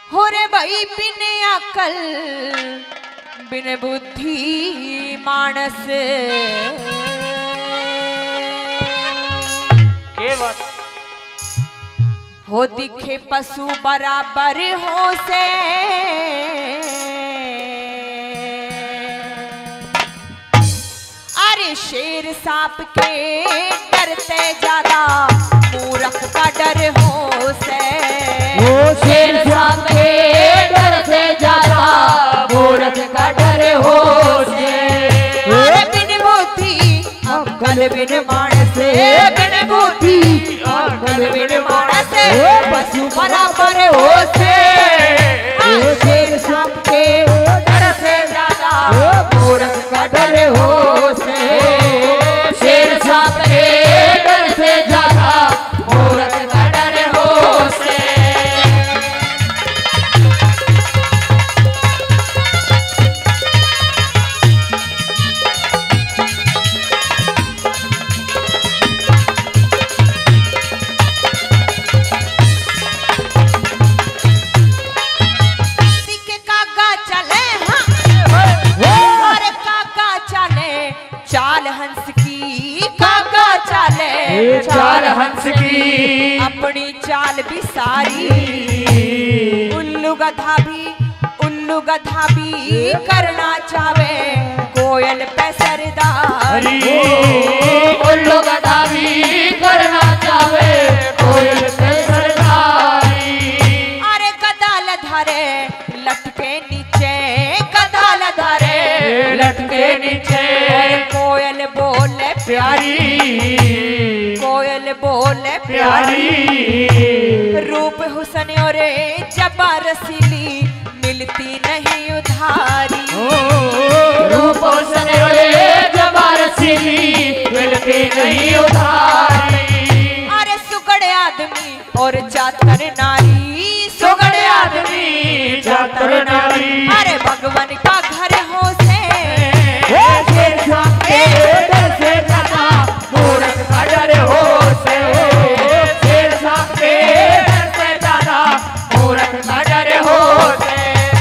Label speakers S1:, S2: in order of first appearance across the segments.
S1: हो रे भाई बिन अकल बिन बुद्धि मानस
S2: के बात
S1: हो दिखे पशु बराबर हो से अरे शेर सांप के डरते ज्यादा मूर्ख का डर हो से
S3: शेर सांप के डर से ज्यादा मूर्ख का डर हो से
S1: बिन बुद्धि अक्ल बिन मानस बिन बुद्धि अक्ल बिन मानस पशु बराबर हो से शेर सांप के डर से ज्यादा मूर्ख का डर हो से
S3: शेर सांप के डर से ज्यादा मूर्ख का डर हो से
S1: चाल हंस की काका चाले
S2: चाल हंस की
S1: अपनी चाल भी सारी उल्लू गधा भी करना चाहे कोयल पे सरदारी
S3: उल्लू गधा भी करना चाहे कोयल पे सरदारी
S1: अरे गदाल धारे लटके नीचे गदाल धारे
S2: लटके नीचे
S1: कोयल बोले
S2: प्यारी
S1: कोयल बोले
S2: प्यारी
S1: रूप हुसन और जबा रसीली मिलती नहीं उधारी
S3: रूप हुसन और जबा रसीली मिलती नहीं उधारी
S1: अरे सुगड़े आदमी और जातर नारी सुगड़े आदमी
S2: जातर नारी
S1: अरे भगवान का घर हो से
S2: शेर सांप के डर से ज्यादा मूर्ख का डर हो से शेर सांप के डर से ज्यादा मूर्ख का डर हो से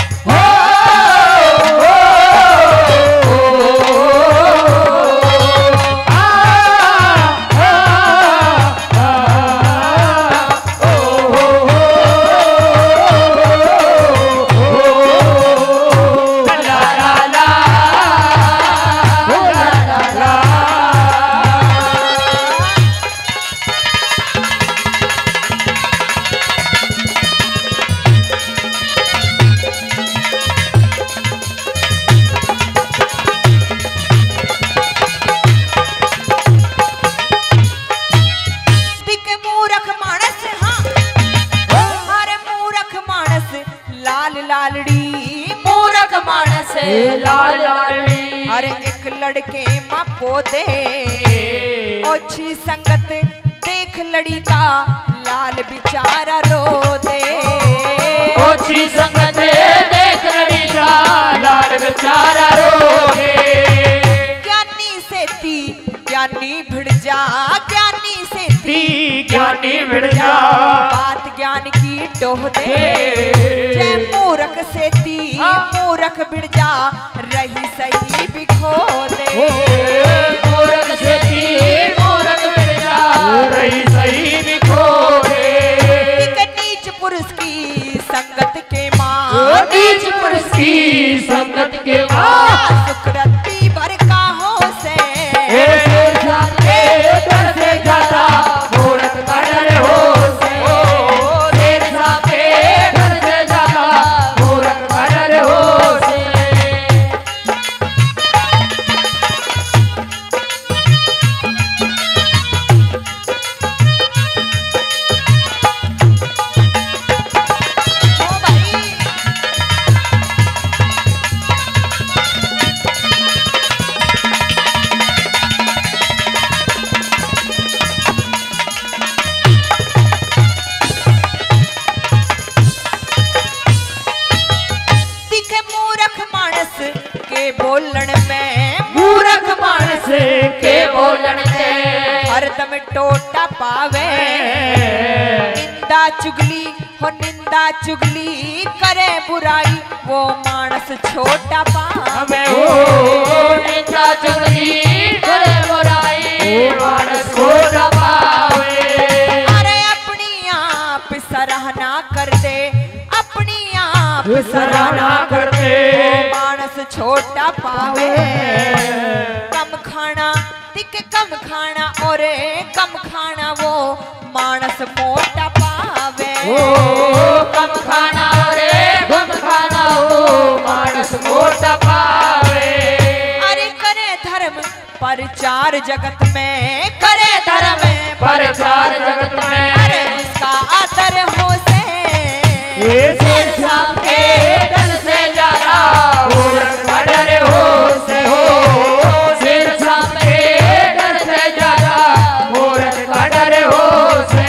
S3: लाल लाली
S1: अरे एक लड़के माँ पोदे ओछी संगत देख लड़ी का लाल बेचारा रो दे
S3: ओछी संगत देख लड़ी का लाल बेचारा रो दे
S1: ज्ञानी से ती ज्ञानी भिड़ जा ज्ञानी से ती
S2: ज्ञानी भिड़ जा
S1: बात ज्ञान की डोह दे जय मूर्ख से ती मूर्ख भिड़ जा रही सही बिखो दे
S3: मूर्ख से ती मूर्ख भिड़ जा
S2: रही सही बिखो दे
S1: नीच पुरुष की संगत के माँ
S3: नीच पुरुष की संगत के माँ
S1: सुकृति भर का हो से
S3: डर से ज्यादा मूर्ख का डर हो से शेर सांप के डर से ज्यादा मूर्ख का डर हो से
S1: बोलन में
S3: मूर्ख मानस के बोलन से
S1: हरदम टोटा पावे निंदा चुगली हो निंदा चुगली करे बुराई वो मानस छोटा पावे
S3: निंदा चुगली करे बुराई मानस छोटा पावे
S1: अरे अपनी आप सराहना कर दे अपनी आप
S3: सराहना कर दे
S1: मानस छोटा पावे कम खाना तिक कम खाना और कम खाना वो मानस मोटा पावे
S3: कम खाना रे कम खाना हो मानस मोटा पावे
S1: अरे करे धर्म प्रचार जगत में करे धर्म
S3: प्रचार जगत में
S1: अरे उसका आदर हो से
S3: शेर शाह के डर से ज्यादा मूरख का डर हो से हो शेर शाह के डर से ज्यादा मूरख का डर हो से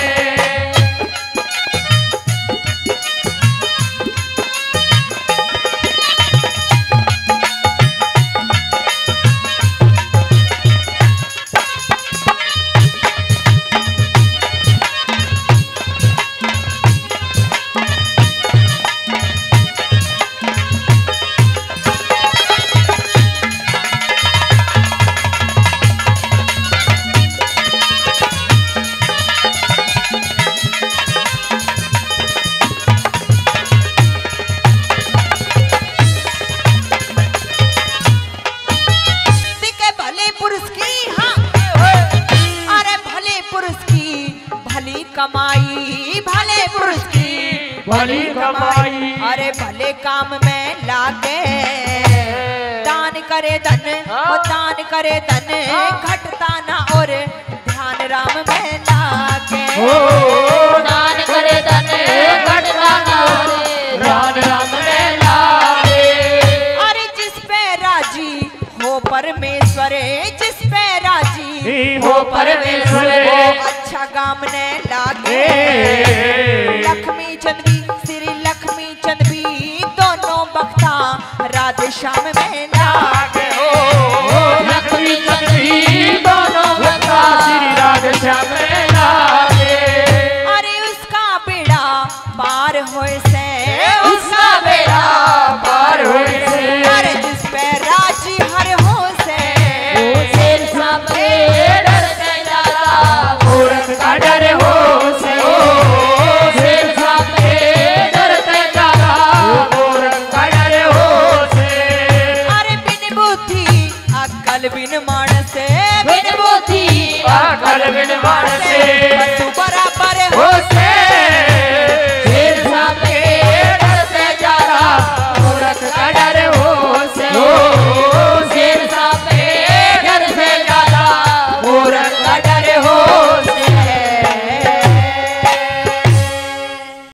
S1: कमाई भले पुरुष की
S3: भली कमाई
S1: अरे भले काम में लागे दान करे धन वो दान करे धन घटता ना और ध्यान राम में लागे
S3: दान करे धन घटता ना ध्यान राम में लागे
S1: अरे जिस पे राजी हो परमेश्वर जिस पे राजी
S3: हो परमेश्वर
S1: अच्छा काम ने लागे लक्ष्मी चंद भी श्री लक्ष्मी चंद भी दोनों बख्ता राधे श्याम